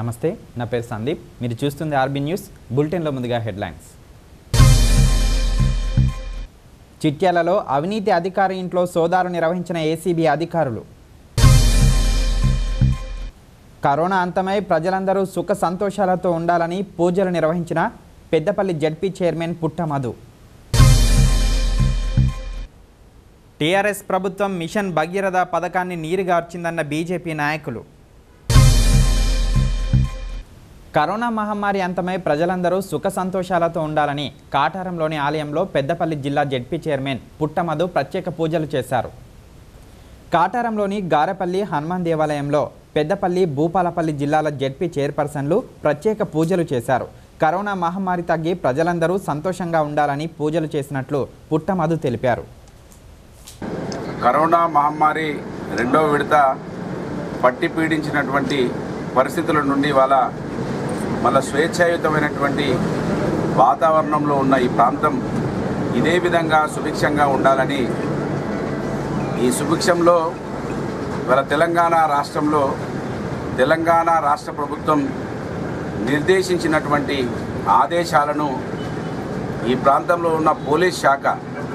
నమస్తే, నా పేరు సందీప్. మీరు చూస్తుంది ఆర్బీ న్యూస్. బులెటిన్లో ముందుగా హెడ్లైన్స్. చిట్యాలలో అవినీతి అధికారి ఇంట్లో సోదాలు నిర్వహించిన ఏసీబీ అధికారులు. కరోనా అంతమై ప్రజలందరూ సుఖ సంతోషాలతో ఉండాలని పూజలు నిర్వహించిన Peddapalli ZP chairman Putta Madhu. TRS ప్రభుత్వం మిషన్ భగీరథ పథకాన్ని నీరుగార్చిందన్న బీజేపీ నాయకులు. కరోనా మహమ్మారి అంతమై ప్రజలందరూ సుఖ సంతోషాలతో ఉండాలని కాటారంలోని ఆలయంలో పెద్దపల్లి జిల్లా జడ్పీ చైర్మన్ పుట్ట మధు ప్రత్యేక పూజలు చేశారు. కాటారంలోని గారెపల్లి హనుమాన్ దేవాలయంలో పెద్దపల్లి, భూపాలపల్లి జిల్లాల జడ్పీ చైర్పర్సన్లు ప్రత్యేక పూజలు చేశారు. కరోనా మహమ్మారి తగ్గి ప్రజలందరూ సంతోషంగా ఉండాలని పూజలు చేసినట్లు పుట్ట మధు తెలిపారు. కరోనా మహమ్మారి రెండవ విడత పట్టి పీడించినటువంటి పరిస్థితుల నుండి మళ్ళా స్వేచ్ఛాయుతమైనటువంటి వాతావరణంలో ఉన్న ఈ ప్రాంతం ఇదే విధంగా సుభిక్షంగా ఉండాలని, ఈ సుభిక్షంలో తెలంగాణ రాష్ట్రంలో తెలంగాణ రాష్ట్ర ప్రభుత్వం నిర్దేశించినటువంటి ఆదేశాలను ఈ ప్రాంతంలో ఉన్న పోలీస్ శాఖ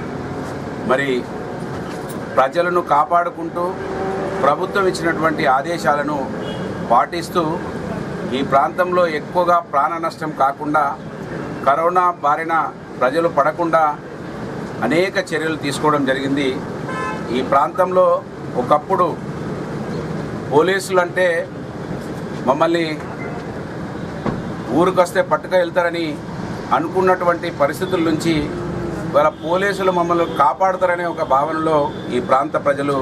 మరి ప్రజలను కాపాడుకుంటూ ప్రభుత్వం ఇచ్చినటువంటి ఆదేశాలను పాటిస్తూ ఈ ప్రాంతంలో ఎక్కువగా ప్రాణ నష్టం కాకుండా, కరోనా బారిన ప్రజలు పడకుండా అనేక చర్యలు తీసుకోవడం జరిగింది. ఈ ప్రాంతంలో ఒకప్పుడు పోలీసులు అంటే మమ్మల్ని ఊరికొస్తే పట్టుకు వెళ్తారని అనుకున్నటువంటి పరిస్థితుల నుంచి పోలీసులు మమ్మల్ని కాపాడుతారనే ఒక భావనలో ఈ ప్రాంత ప్రజలు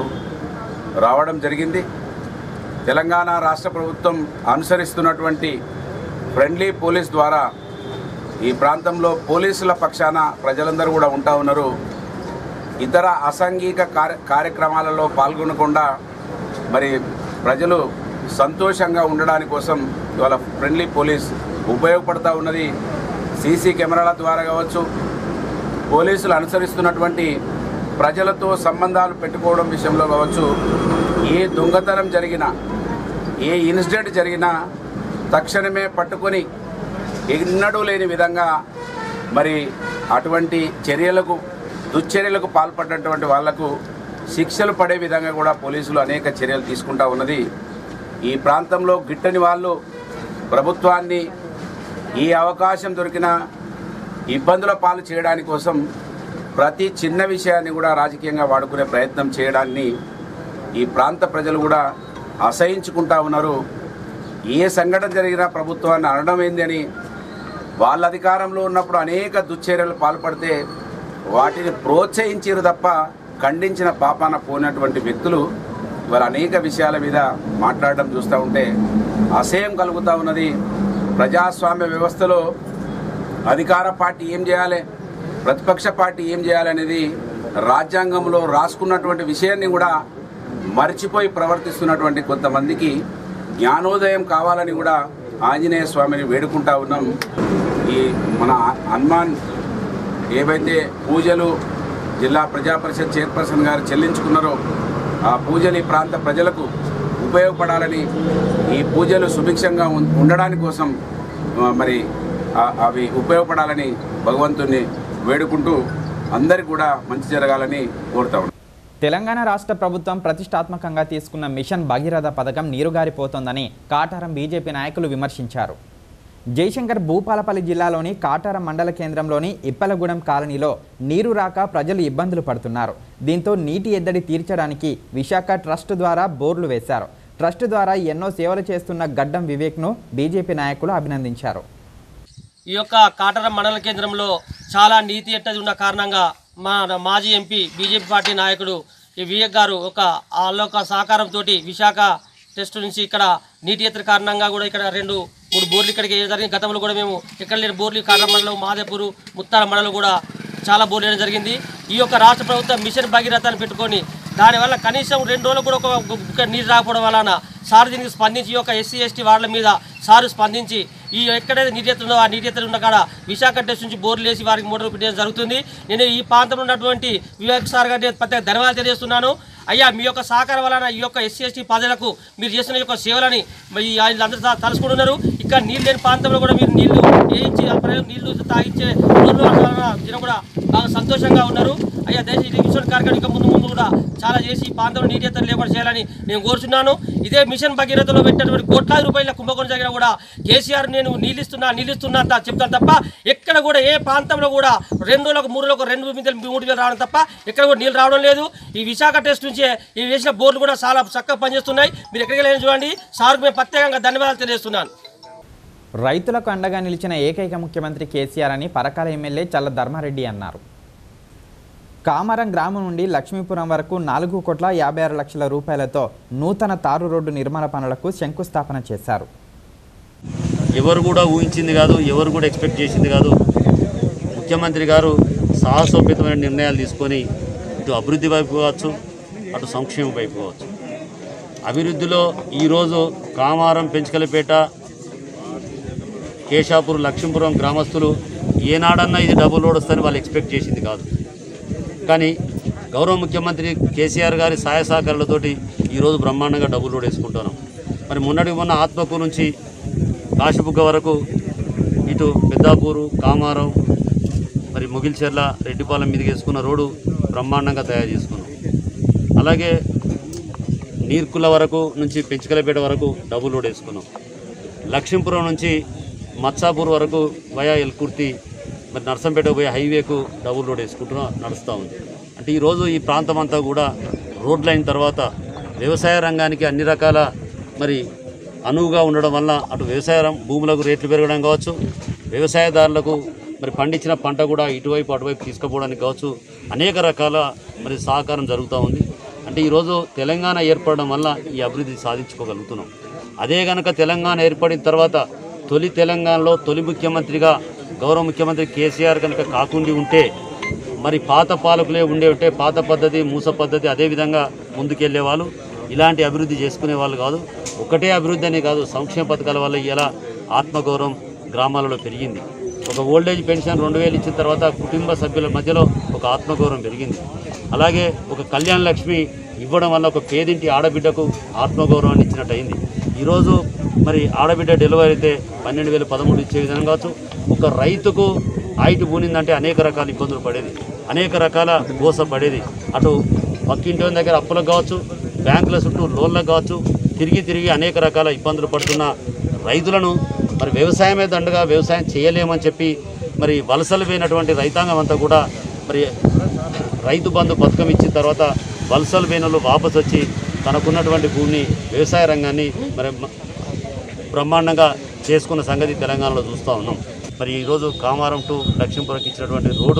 రావడం జరిగింది. తెలంగాణ రాష్ట్ర ప్రభుత్వం అనుసరిస్తున్నటువంటి ఫ్రెండ్లీ పోలీస్ ద్వారా ఈ ప్రాంతంలో పోలీసుల పక్షాన ప్రజలందరూ కూడా ఉంటా ఉన్నారు. ఇతర అసాంఘిక కార్యక్రమాలలో పాల్గొనకుండా మరి ప్రజలు సంతోషంగా ఉండడానికి కోసం ఇవాళ ఫ్రెండ్లీ పోలీస్ ఉపయోగపడుతూ ఉన్నది. సీసీ కెమెరాల ద్వారా కావచ్చు, పోలీసులు అనుసరిస్తున్నటువంటి ప్రజలతో సంబంధాలు పెట్టుకోవడం విషయంలో కావచ్చు, ఏ దొంగతనం జరిగినా, ఏ ఇన్సిడెంట్ జరిగినా తక్షణమే పట్టుకొని ఎన్నడూ లేని విధంగా మరి అటువంటి దుశ్చర్యలకు పాల్పడినటువంటి వాళ్లకు శిక్షలు పడే విధంగా కూడా పోలీసులు అనేక చర్యలు తీసుకుంటా ఉన్నది. ఈ ప్రాంతంలో గిట్టని వాళ్ళు ప్రభుత్వాన్ని ఈ అవకాశం దొరికిన ఇబ్బందుల పాలు చేయడానికి కోసం ప్రతి చిన్న విషయాన్ని కూడా రాజకీయంగా వాడుకునే ప్రయత్నం చేయడాన్ని ఈ ప్రాంత ప్రజలు కూడా అసహించుకుంటా ఉన్నారు. ఏ సంఘటన జరిగినా ప్రభుత్వాన్ని అనడం ఏందని, వాళ్ళ అధికారంలో ఉన్నప్పుడు అనేక దుశ్చర్యలు పాల్పడితే వాటిని ప్రోత్సహించారు తప్ప ఖండించిన పాపాన పోయినటువంటి వ్యక్తులు వారు అనేక విషయాల మీద మాట్లాడడం చూస్తూ ఉంటే అసహ్యం కలుగుతూ ఉన్నది. ప్రజాస్వామ్య వ్యవస్థలో అధికార పార్టీ ఏం చేయాలి, ప్రతిపక్ష పార్టీ ఏం చేయాలనేది రాజ్యాంగంలో రాసుకున్నటువంటి విషయాన్ని కూడా మర్చిపోయి ప్రవర్తిస్తున్నటువంటి కొంతమందికి జ్ఞానోదయం కావాలని కూడా ఆంజనేయ స్వామిని వేడుకుంటా ఉన్నాం. ఈ మన హనుమాన్ ఏవైతే పూజలు జిల్లా ప్రజా పరిషత్ చైర్పర్సన్ గారు చెల్లించుకున్నారో ఆ పూజలు ఈ ప్రాంత ప్రజలకు ఉపయోగపడాలని, ఈ పూజలు సుభిక్షంగా ఉండడానికి కోసం మరి అవి ఉపయోగపడాలని భగవంతుని వేడుకుంటూ అందరికీ కూడా మంచి జరగాలని కోరుతా ఉన్నాం. తెలంగాణ రాష్ట్ర ప్రభుత్వం ప్రతిష్టాత్మకంగా తీసుకున్న మిషన్ భగీరథ పథకం నీరుగారిపోతోందని కాటారం బీజేపీ నాయకులు విమర్శించారు. జయశంకర్ భూపాలపల్లి జిల్లాలోని కాటారం మండల కేంద్రంలోని ఇప్పలగూడెం కాలనీలో నీరు రాక ప్రజలు ఇబ్బందులు పడుతున్నారు. దీంతో నీటి ఎద్దడి తీర్చడానికి విశాఖ ట్రస్ట్ ద్వారా బోర్లు వేశారు. ట్రస్ట్ ద్వారా ఎన్నో సేవలు చేస్తున్న గడ్డం వివేక్ను బీజేపీ నాయకులు అభినందించారు. ఈ యొక్క కాటారం మండల కేంద్రంలో చాలా నీటి ఎద్దడి ఉన్న కారణంగా మాజీ ఎంపీ బీజేపీ పార్టీ నాయకుడు ఈ వివేక్ గారు వాళ్ళొక సహకారంతో విశాఖ టెస్ట్ నుంచి ఇక్కడ నీటి ఎత్తడి కారణంగా కూడా ఇక్కడ 2-3 బోర్లు ఇక్కడికి జరిగింది. గతంలో కూడా మేము ఇక్కడ లేని బోర్లు కాటారం మండలం, మాదేపూరు, ముత్తార మండలం కూడా చాలా బోర్లు వేయడం జరిగింది. ఈ యొక్క రాష్ట్ర ప్రభుత్వం మిషన్ భగీరథాన్ని పెట్టుకొని దానివల్ల కనీసం 2 రోజులు కూడా ఒక నీరు రాకపోవడం వలన సార్ దీనికి స్పందించి ఈ యొక్క ఎస్సీ ఎస్టీ వార్డుల మీద సారు స్పందించి ఈ ఎక్కడైతే నీటి ఎత్తుందో ఆ నీటి ఎత్తులు ఉన్న కాడ విశాఖ టెస్ట్ నుంచి బోర్లు వేసి వారికి మోటార్లు పెట్టడం జరుగుతుంది. నేను ఈ ప్రాంతంలో ఉన్నటువంటి వివేక్ సార్ గారిని ప్రత్యేక ధన్యవాదాలు తెలియజేస్తున్నాను. అయ్యా మీ యొక్క సహకారం వలన ఈ యొక్క ఎస్సీ ఎస్టీ ప్రజలకు మీరు చేస్తున్న యొక్క సేవలని మరి వీళ్ళందరూ తలుసుకుంటున్నారు. ఇక్కడ నీళ్ళు లేని ప్రాంతంలో కూడా మీరు నీళ్లు వేయించి ప్రజలకు నీళ్లు తాగించే రోజులు కూడా బాగా సంతోషంగా ఉన్నారు. అయ్యా దయచేసి మిషన్ కార్యక్రమం ఇంకా ముందు ముందు కూడా చాలా చేసి ఈ ప్రాంతంలో నీటి ఎత్తులు లేకుండా చేయాలని నేను కోరుచున్నాను. ఇదే మిషన్ భగీరథలో పెట్టినటువంటి కోట్లాది రూపాయల కుంభకోణం జరిగిన కూడా కేసీఆర్ నేను నీళ్ళిస్తున్నా అంత చెప్తాను తప్ప ఎక్కడ కూడా ఏ ప్రాంతంలో కూడా 2 రోజులకు 3 రోజులకు 2 మింతలు 3 వేలు రావడం తప్ప ఎక్కడ కూడా నీళ్ళు రావడం లేదు. ఈ విశాఖ టెస్ట్ నుంచే ఈ వేసిన బోర్డులు కూడా చాలా చక్కగా పనిచేస్తున్నాయి. మీరు ఎక్కడికి వెళ్ళి చూడండి. సార్కు మేము ప్రత్యేకంగా ధన్యవాదాలు తెలియజేస్తున్నాను. రైతులకు అండగా నిలిచిన ఏకైక ముఖ్యమంత్రి కేసీఆర్ అని పరకాల ఎమ్మెల్యే చల్ల ధర్మారెడ్డి అన్నారు. కామారం గ్రామం నుండి లక్ష్మీపురం వరకు 4,56 లక్షల రూపాయలతో నూతన తారు రోడ్డు నిర్మాణ పనులకు శంకుస్థాపన చేశారు. ఎవరు కూడా ఊహించింది కాదు, ఎవరు కూడా ఎక్స్పెక్ట్ చేసింది కాదు. ముఖ్యమంత్రి గారు సాహసోపేతమైన నిర్ణయాలు తీసుకొని ఇటు అభివృద్ధి వైపు కావచ్చు, అటు సంక్షేమం వైపు కావచ్చు. అభివృద్ధిలో ఈరోజు కామారం, పెంచకలపేట, కేశాపూర్, లక్ష్మీపురం గ్రామస్తులు ఏనాడన్నా ఇది డబుల్ రోడ్ వస్తుందని వాళ్ళు ఎక్స్పెక్ట్ చేసింది కాదు. కానీ గౌరవ ముఖ్యమంత్రి కేసీఆర్ గారి సహాయ సహకారాలతోటి ఈరోజు బ్రహ్మాండంగా డబుల్ రోడ్ వేసుకుంటున్నాం. మరి మొన్న ఆత్మకూరు నుంచి కాశీబుగ్గ వరకు ఇటు పెద్దాపూరు, కామారం, మరి ముగిల్చెర్ల, రెడ్డిపాలెం మీదకి వేసుకున్న రోడ్డు బ్రహ్మాండంగా తయారు చేసుకున్నాం. అలాగే నీర్కుల వరకు నుంచి పెంచకలపేట వరకు డబుల్ రోడ్ వేసుకున్నాం. లక్ష్మీపురం నుంచి మత్సాపూర్ వరకు వయా ఎల్కుర్తి, మరి నర్సంపేట పోయే హైవేకు డబుల్ రోడ్ వేసుకుంటున్నా నడుస్తూ ఉంది. అంటే ఈరోజు ఈ ప్రాంతం అంతా కూడా రోడ్లు అయిన తర్వాత వ్యవసాయ రంగానికి అన్ని రకాల మరి అనువుగా ఉండడం వల్ల అటు వ్యవసాయ భూములకు రేట్లు పెరగడం కావచ్చు, వ్యవసాయదారులకు మరి పండించిన పంట కూడా ఇటువైపు అటువైపు తీసుకుపోవడానికి కావచ్చు, అనేక రకాల మరి సహకారం జరుగుతూ ఉంది. అంటే ఈరోజు తెలంగాణ ఏర్పడడం వల్ల ఈ అభివృద్ధి సాధించుకోగలుగుతున్నాం. అదే కనుక తెలంగాణ ఏర్పడిన తర్వాత తొలి తెలంగాణలో తొలి ముఖ్యమంత్రిగా గౌరవ ముఖ్యమంత్రి కేసీఆర్ కనుక కాకుండా ఉంటే మరి పాత పాలకులే ఉంటే పాత పద్ధతి, మూస పద్ధతి అదేవిధంగా ముందుకెళ్లేవాళ్ళు, ఇలాంటి అభివృద్ధి చేసుకునే వాళ్ళు కాదు. ఒకటే అభివృద్ధి అనే కాదు, సంక్షేమ పథకాల వల్ల ఇలా ఆత్మగౌరవం గ్రామాలలో పెరిగింది. ఒక ఓల్డేజ్ పెన్షన్ 2,000 ఇచ్చిన తర్వాత కుటుంబ సభ్యుల మధ్యలో ఒక ఆత్మగౌరవం పెరిగింది. అలాగే ఒక కళ్యాణ లక్ష్మి ఇవ్వడం వల్ల ఒక పేదింటి ఆడబిడ్డకు ఆత్మగౌరవాన్ని ఇచ్చినట్టు అయింది. ఈరోజు మరి ఆడబిడ్డ డెలివరీ అయితే 12,000, 13,000 ఇచ్చే విధంగా కావచ్చు. ఒక రైతుకు ఆయిటి పూనిందంటే అనేక రకాల ఇబ్బందులు పడేది, అనేక రకాల గోస పడేది. అటు పక్కింటి దగ్గర అప్పులకు కావచ్చు, బ్యాంకుల చుట్టూ లోన్లకు కావచ్చు, తిరిగి అనేక రకాల ఇబ్బందులు పడుతున్న రైతులను మరి వ్యవసాయమే దండగా వ్యవసాయం చేయలేమని చెప్పి మరి వలసలు పోయినటువంటి రైతాంగం అంతా కూడా మరి రైతు బంధు పథకం ఇచ్చిన తర్వాత వలసలు పోయిన వాపసు వచ్చి తనకున్నటువంటి భూమిని, వ్యవసాయ రంగాన్ని మరి బ్రహ్మాండంగా చేసుకున్న సంగతి తెలంగాణలో చూస్తూ ఉన్నాం. మరి ఈరోజు కామారం టు లక్ష్మీపురంకి ఇచ్చినటువంటి రోడ్డు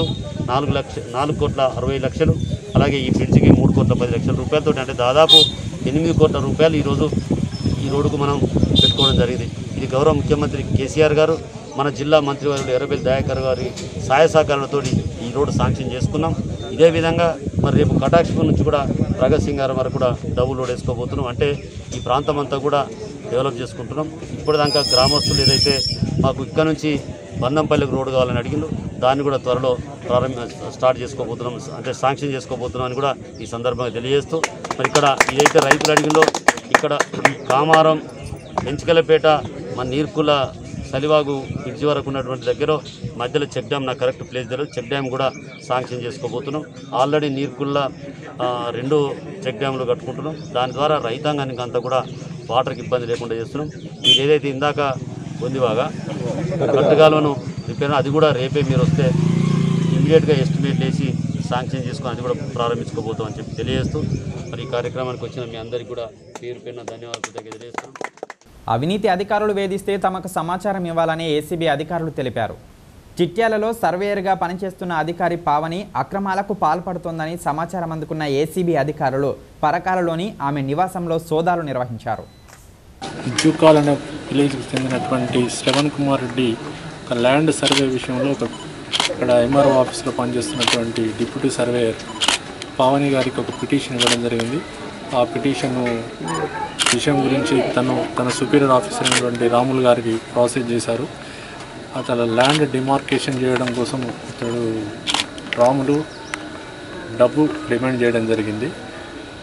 4,60,00,000, అలాగే ఈ బ్రిడ్జికి 3,10,00,000 రూపాయలతో, అంటే దాదాపు 8 కోట్ల రూపాయలు ఈరోజు ఈ రోడ్డుకు మనం పెట్టుకోవడం జరిగింది. ఇది గౌరవ ముఖ్యమంత్రి కేసీఆర్ గారు, మన జిల్లా మంత్రివర్యులు ఎర్రబెల్లి దయాకర్ గారి సహాయ సహకారాలతో ఈ రోడ్డు శాంక్షన్ చేసుకున్నాం. ఇదే విధంగా మరి రేపు కటాక్షపూర్ నుంచి కూడా ప్రగత్ సింగారం వరకు కూడా డబుల్ రోడ్ వేసుకోబోతున్నాం. అంటే ఈ ప్రాంతం అంతా కూడా డెవలప్ చేసుకుంటున్నాం. ఇప్పటిదాకా గ్రామస్తులు ఏదైతే మాకు ఇక్కడ నుంచి బందంపల్లికి రోడ్డు కావాలని అడిగిందో దాన్ని కూడా త్వరలో స్టార్ట్ చేసుకోబోతున్నాం, అంటే శాంక్షన్ చేసుకోబోతున్నాం అని కూడా ఈ సందర్భంగా తెలియజేస్తూ, మరి ఇక్కడ ఏదైతే రైతులు అడిగిందో ఇక్కడ కామారం, పెంచకలపేట, మన నీర్కుల, సలివాగు బ్రిడ్జి వరకు ఉన్నటువంటి దగ్గర మధ్యలో చెక్ డ్యామ్, నాకు కరెక్ట్ ప్లేస్ తెలియదు, చెక్ డ్యామ్ కూడా శాంక్షన్ చేసుకోబోతున్నాం. ఆల్రెడీ నీర్కుల్లో 2 చెక్ డ్యాములు కట్టుకుంటున్నాం. దాని ద్వారా రైతాంగానికి అంతా కూడా వాటర్కి ఇబ్బంది లేకుండా చేస్తున్నాం. మీరు ఏదైతే ఇందాక బొందివాగా గట్టుగాలను రిపేర్, అది కూడా రేపే మీరు వస్తే ఇమీడియట్గా ఎస్టిమేట్ వేసి శాంక్షన్ చేసుకొని అది కూడా ప్రారంభించుకోబోతాం అని చెప్పి తెలియజేస్తూ, మరి ఈ కార్యక్రమానికి వచ్చిన మీ అందరికీ కూడా పేరు పేరున ధన్యవాదాలు తెలియజేస్తాం. అవినీతి అధికారులు వేధిస్తే తమకు సమాచారం ఇవ్వాలని ఏసీబీ అధికారులు తెలిపారు. చిట్యాలలో సర్వేయర్గా పనిచేస్తున్న అధికారి పావని అక్రమాలకు పాల్పడుతోందని సమాచారం అందుకున్న ఏసీబీ అధికారులు పరకాలలోని ఆమె నివాసంలో సోదాలు నిర్వహించారు. జూకాల్ అనే విలేజ్కి చెందినటువంటి శ్రవణ్ కుమార్ రెడ్డి ఒక ల్యాండ్ సర్వే విషయంలో ఇక్కడ ఎంఆర్ఓ ఆఫీస్లో పనిచేస్తున్నటువంటి డిప్యూటీ సర్వేయర్ పావని గారికి ఒక పిటిషన్ ఇవ్వడం జరిగింది. ఆ పిటిషన్ విషయం గురించి తన సుపీరియర్ ఆఫీసర్ అయినటువంటి రాములు గారికి ప్రాసెస్ చేశారు. అతను ల్యాండ్ డిమార్కేషన్ చేయడం కోసం రాములు డబ్బు డిమాండ్ చేయడం జరిగింది.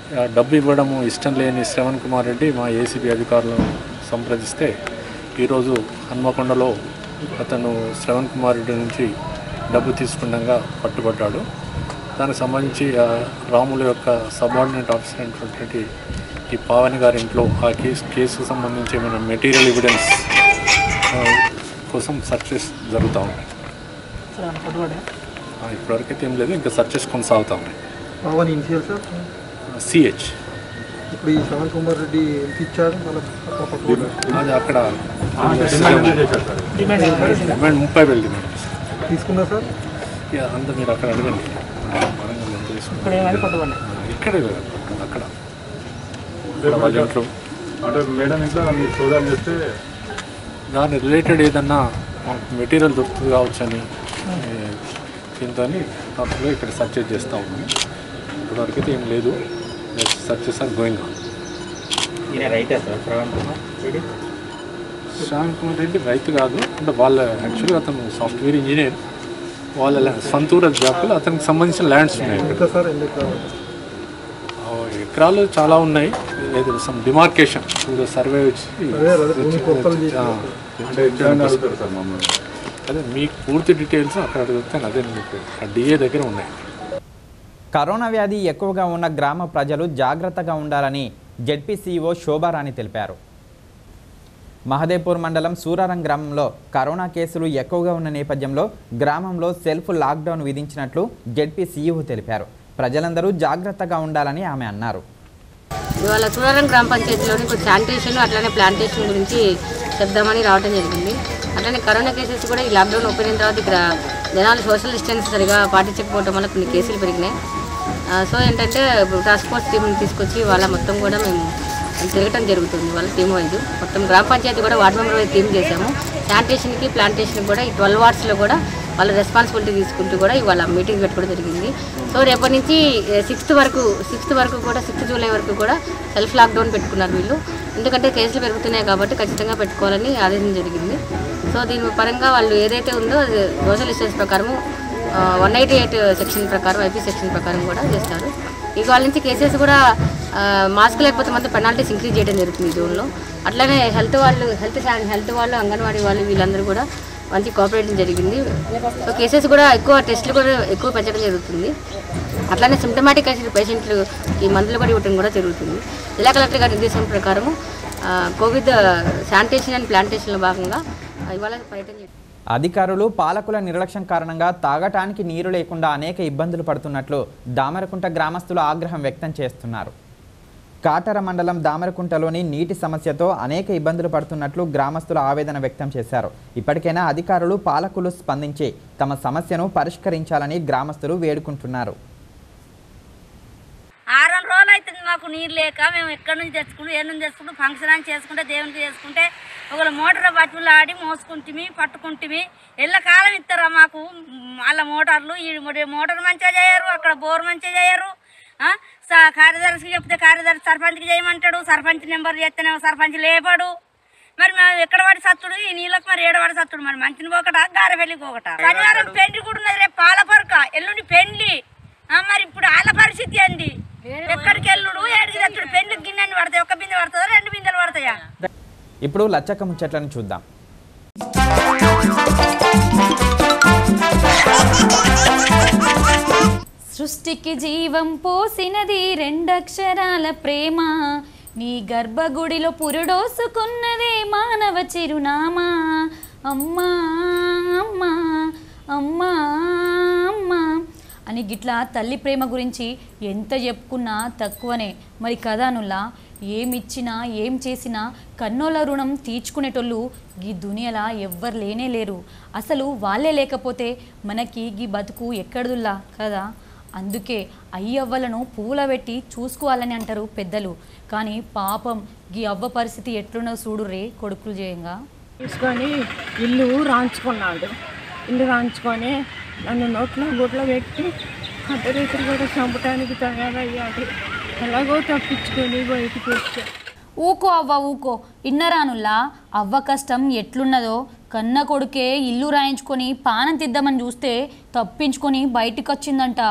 డబ్బు ఇవ్వడము ఇష్టం లేని శ్రవణ్ కుమార్ రెడ్డి మా ఏసీబీ అధికారులను సంప్రదిస్తే ఈరోజు హన్మకొండలో అతను శ్రవణ్ కుమార్ రెడ్డి నుంచి డబ్బు తీసుకుండగా పట్టుబడ్డాడు. దానికి సంబంధించి రాముల యొక్క సబార్డినేట్ ఆఫీసర్ అయినటువంటి ఈ పావని గారి ఇంట్లో ఆ కేసుకు సంబంధించి ఏమైనా మెటీరియల్ ఎవిడెన్స్ కోసం సర్చెస్ జరుగుతూ ఉన్నాయి. ఇప్పటివరకైతే ఏం లేదు, ఇంకా సర్చెస్ కొనసాగుతూ ఉన్నాయి. సిహెచ్. ఇప్పుడు ఈ శ్రవణ్ కుమార్ రెడ్డి ఎంత ఇచ్చారు? అది అక్కడ డిమాండ్ 30,000 డిమాండ్ తీసుకున్నా సార్. అంత మీరు అక్కడ అడగండి. ఇక్కడే అక్కడ వాళ్ళ ఇంట్లో అంటే మేడం ఇంట్లో సోదాలు చేస్తే దాని రిలేటెడ్ ఏదన్నా మెటీరియల్ దొరుకుతుంది కావచ్చని దీంతో డాక్టర్గా ఇక్కడ సర్చెస్ చేస్తూ ఉన్నాం. ఇప్పటివరకు అయితే ఏం లేదు, searches are going on. Shravan Kumar Reddy రైతు కాదు, అంటే వాళ్ళ యాక్చువల్గా అతను సాఫ్ట్వేర్ ఇంజనీర్. వాళ్ళ సొంతూరు జాబులు అతనికి సంబంధించిన ల్యాండ్స్ ఉన్నాయి. ఎకరాలు చాలా ఉన్నాయి. సమ్ డిమార్కేషన్ సర్వే వచ్చి అదే మీకు పూర్తి డీటెయిల్స్ అక్కడ అడుగుతాను. అదే మీకు డిఏ దగ్గర ఉన్నాయి. కరోనా వ్యాధి ఎక్కువగా ఉన్న గ్రామ ప్రజలు జాగ్రత్తగా ఉండాలని జెడ్పీ సీఈఓ శోభారాణి తెలిపారు. మహదేవ్పూర్ మండలం సూరారం గ్రామంలో కరోనా కేసులు ఎక్కువగా ఉన్న నేపథ్యంలో గ్రామంలో సెల్ఫ్ లాక్డౌన్ విధించినట్లు జెడ్పీ సీఈఓ తెలిపారు. ప్రజలందరూ జాగ్రత్తగా ఉండాలని ఆమె అన్నారు. ఇవాళ సూరారం గ్రామ పంచాయతీలోని కొంచెం శానిటేషన్ అట్లానే ప్లాంటేషన్ గురించి చెప్దామని రావడం జరిగింది. అట్లనే కరోనా కేసెస్ కూడా ఈ లాక్డౌన్ ఓపెన్ అయిన తర్వాత ఇక్కడ జనాలు సోషల్ డిస్టెన్స్ సరిగా పాటించకపోవడం వల్ల కొన్ని కేసులు పెరిగినాయి. సో ఏంటంటే టాస్క్ ఫోర్స్ టీంని తీసుకొచ్చి వాళ్ళ మొత్తం కూడా మేము తిరగటం జరుగుతుంది. వాళ్ళ టీం వైజ్ మొత్తం గ్రామ పంచాయతీ కూడా వార్డు మెంబర్ వైజ్ టీం చేశాము. శానిటేషన్కి ప్లాంటేషన్కి కూడా ఈ 12 వార్డ్స్లో కూడా వాళ్ళ రెస్పాన్సిబిలిటీ తీసుకుంటూ కూడా ఇవాళ మీటింగ్ పెట్టుకోవడం జరిగింది. సో రేపటి నుంచి 6th వరకు కూడా 6 జూలై వరకు కూడా సెల్ఫ్ లాక్డౌన్ పెట్టుకున్నారు వీళ్ళు. ఎందుకంటే కేసులు పెరుగుతున్నాయి కాబట్టి ఖచ్చితంగా పెట్టుకోవాలని ఆదేశం జరిగింది. సో దీని పరంగా వాళ్ళు ఏదైతే ఉందో సోషల్ డిస్టెన్స్ ప్రకారము 188 సెక్షన్ ప్రకారం ఐపీ సెక్షన్ ప్రకారం కూడా చేస్తారు. ఇవాళ నుంచి కేసెస్ కూడా మాస్క్ లేకపోతే మాత్రం పెనాల్టీస్ ఇంక్రీజ్ చేయడం జరుగుతుంది ఈ జోన్లో. అట్లానే హెల్త్ వాళ్ళు అంగన్వాడీ వాళ్ళు వీళ్ళందరూ కూడా మంచి కోఆపరేషన్ జరిగింది. సో కేసెస్ కూడా టెస్టులు కూడా ఎక్కువ పెంచడం జరుగుతుంది. అట్లానే సిమ్టమాటిక్ పేషెంట్లు ఈ మందులు కూడా ఇవ్వడం కూడా జరుగుతుంది. జిల్లా కలెక్టర్ గారి నిర్దేశం ప్రకారము కోవిడ్ శానిటేషన్ అండ్ ప్లాంటేషన్లో భాగంగా ఇవాళ పర్యటన చేస్తారు. అధికారులు పాలకుల నిర్లక్ష్యం కారణంగా తాగటానికి నీరు లేకుండా అనేక ఇబ్బందులు పడుతున్నట్లు దామరకుంట గ్రామస్తులు ఆగ్రహం వ్యక్తం చేస్తున్నారు. కాటర మండలం దామరకుంటలోని నీటి సమస్యతో అనేక ఇబ్బందులు పడుతున్నట్లు గ్రామస్తులు ఆవేదన వ్యక్తం చేశారు. ఇప్పటికైనా అధికారులు పాలకులు స్పందించి తమ సమస్యను పరిష్కరించాలని గ్రామస్తులు వేడుకుంటున్నారు. 6 రోజులు అవుతుంది మాకు నీరు లేక మేము ఎక్కడి నుంచి తెచ్చుకుంటాం, ఏ నుంచి తెచ్చుకుంటాం, ఫంక్షన్ అని చేసుకుంటే దేవునికి చేసుకుంటే ఒకళ్ళు మోటార్ బతులు ఆడి మోసుకుంటుమి పట్టుకుంటుమి. ఎల్లకాలం ఇస్తారా మాకు వాళ్ళ మోటార్లు? ఈ మోటార్ మంచిగా చేయరు, అక్కడ బోర్ మంచిగా చేయరు. కార్యదర్శికి చెప్తే కార్యదర్శి సర్పంచ్కి చేయమంటాడు, సర్పంచ్ నెంబర్ చేస్తేనేమో సర్పంచ్ లేపాడు. మరి మేము ఎక్కడ పడి సత్తుడు ఈ నీళ్ళకి మరి ఏడవాడి సత్తుడు మరి మంచిని పోకట గారెపల్లికి పోకట. శనివారం పెండ్లి కూడా ఉన్నది, రేపు పాలపరక, ఎల్లుండి పెండ్లి. మరి ఇప్పుడు వాళ్ళ పరిస్థితి అండి, ఎక్కడికి ఎల్లుడు ఏడికి తెచ్చుడు? పెండ్లికి గిన్నెని పడతాయి, 1 బిందె పడుతుందా 2 బిందెలు పడతాయా? ఇప్పుడు లచ్చక్క ముచ్చట్లను చూద్దాం. సృష్టికి జీవం పోసినది 2 అక్షరాల ప్రేమ, నీ గర్భగుడిలో పురుడోసుకున్నదే మానవ చిరునామా. అమ్మా అమ్మా అమ్మా అమ్మా అని గిట్లా తల్లి ప్రేమ గురించి ఎంత చెప్పుకున్నా తక్కువనే. మరి కథనుల్లా ఏమిచ్చినా ఏం చేసినా కన్నోళ్ళ రుణం తీర్చుకునేటోళ్ళు గీ దునియలా ఎవ్వరు లేనే లేరు. అసలు వాళ్ళే లేకపోతే మనకి గీ బతుకు ఎక్కడుల్లా కదా. అందుకే అయ్యవ్వలను పూల పెట్టి చూసుకోవాలని అంటారు పెద్దలు. కానీ పాపం గీ అవ్వ పరిస్థితి ఎట్లున్నో చూడు రే కొడుకులు చేయంగా. తీసుకొని ఇల్లు రాంచుకున్నాడు. ఇల్లు రాంచుకొని నన్ను నోట్లో గుడ్లో పెట్టి కట్టరీతులు కూడా చంపడానికి తయారయ్యాడు. ఎలాగో తప్పించుకొని బయటికి వచ్చా. ఊకో అవ్వ ఊకో, ఇన్నరానుల్లా అవ్వ కష్టం ఎట్లున్నదో. కన్న కొడుకే ఇల్లు రాయించుకొని పానం తిద్దామని చూస్తే తప్పించుకొని బయటికి వచ్చిందంట.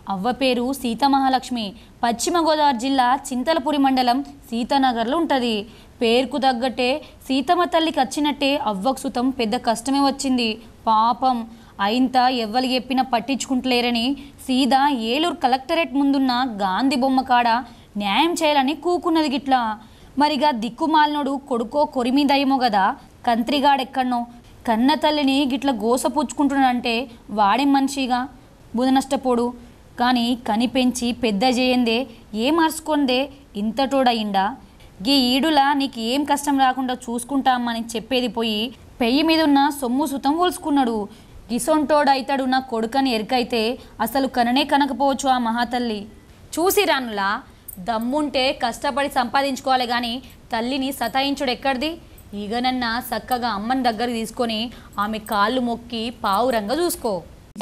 అవ్వ పేరు సీతమహాలక్ష్మి. పశ్చిమ గోదావరి జిల్లా చింతలపూరి మండలం సీతానగర్లో ఉంటుంది. పేరుకు తగ్గట్టే సీతమ్మ తల్లికి వచ్చినట్టే అవ్వకు సుతం పెద్ద కష్టమే వచ్చింది. పాపం అయింత ఎవ్వరు చెప్పినా పట్టించుకుంటలేరని సీదా ఏలూరు కలెక్టరేట్ ముందున్న గాంధీ బొమ్మ కాడ న్యాయం చేయాలని కూకున్నది గిట్లా. మరిగా దిక్కుమాలినోడు కొడుకో కొరిమీదయ్యేమో కదా, కంత్రిగాడెక్కడనో కన్న తల్లిని గిట్ల గోసపుచ్చుకుంటున్నాడంటే వాడేం మనిషిగా బుధ నష్టపోడు. కానీ కని పెంచి పెద్ద చేయందే ఏం అరుచుకుందే ఇంతటోడయిండా. గీ ఈడులా నీకు ఏం కష్టం రాకుండా చూసుకుంటామని చెప్పేది పోయి పెయ్యి మీద ఉన్న సొమ్ము సుతం పోల్చుకున్నాడు. గిసొంటోడైతాడు నా కొడుకని ఎరికైతే అసలు కననే కనకపోవచ్చు ఆ మహాతల్లి. చూసి రానులా దమ్ముంటే కష్టపడి సంపాదించుకోవాలి కానీ తల్లిని సతాయించుడు ఎక్కడిది. ఈగనన్నా చక్కగా అమ్మని దగ్గర తీసుకొని ఆమె కాళ్ళు మొక్కి పావురంగా చూసుకో.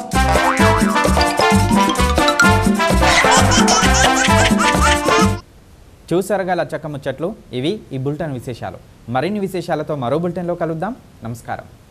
చూసారుగా లచ్చక్క ముచ్చట్లు. ఇవి ఈ బులెటిన్ విశేషాలు. మరిన్ని విశేషాలతో మరో బులెటిన్లో కలుద్దాం. నమస్కారం.